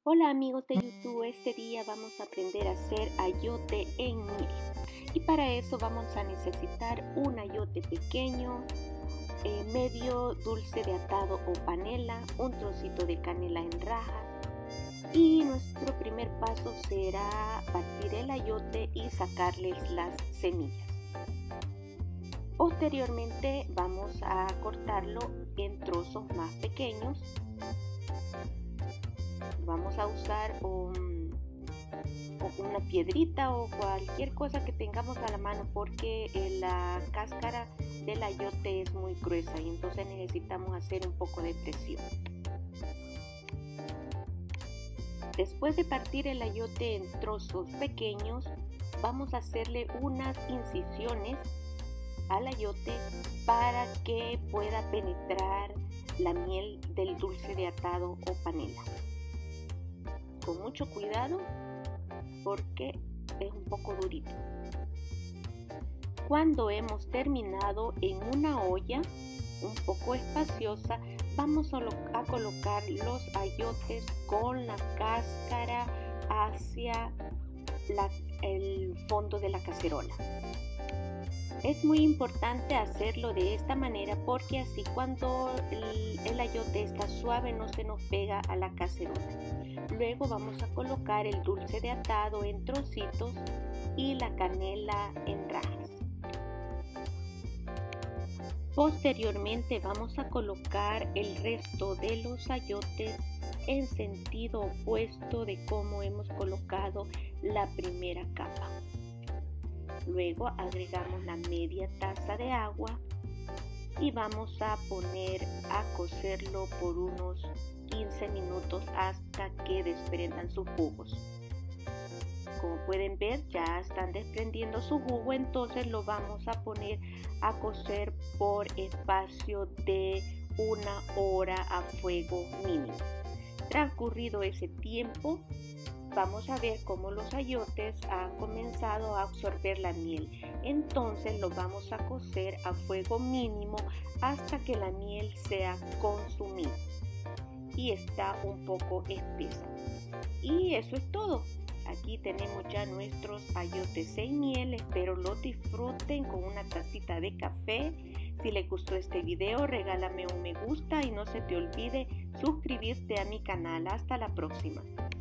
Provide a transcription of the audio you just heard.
Hola amigos de YouTube, este día vamos a aprender a hacer ayote en miel y para eso vamos a necesitar un ayote pequeño, medio dulce de atado o panela, un trocito de canela en rajas y nuestro primer paso será partir el ayote y sacarles las semillas. Posteriormente vamos a cortarlo en trozos más pequeños. Vamos a usar una piedrita o cualquier cosa que tengamos a la mano porque la cáscara del ayote es muy gruesa y entonces necesitamos hacer un poco de presión. Después de partir el ayote en trozos pequeños, vamos a hacerle unas incisiones al ayote para que pueda penetrar la miel del dulce de atado o panela. Con mucho cuidado porque es un poco durito. Cuando hemos terminado, en una olla un poco espaciosa vamos a colocar los ayotes con la cáscara hacia el fondo de la cacerola. Es muy importante hacerlo de esta manera porque así cuando el ayote está suave no se nos pega a la cacerola. Luego vamos a colocar el dulce de atado en trocitos y la canela en rajas. Posteriormente vamos a colocar el resto de los ayotes en sentido opuesto de cómo hemos colocado la primera capa. Luego agregamos la media taza de agua y vamos a poner a cocerlo por unos 15 minutos hasta que desprendan sus jugos. Como pueden ver, ya están desprendiendo su jugo, entonces lo vamos a poner a cocer por espacio de 1 hora a fuego mínimo. Transcurrido ese tiempo, vamos a ver cómo los ayotes han comenzado a absorber la miel. Entonces lo vamos a cocer a fuego mínimo hasta que la miel sea consumida y está un poco espesa. Y eso es todo. Aquí tenemos ya nuestros ayotes en miel. Espero los disfruten con una tacita de café. Si les gustó este video, regálame un me gusta y no se te olvide suscribirte a mi canal. Hasta la próxima.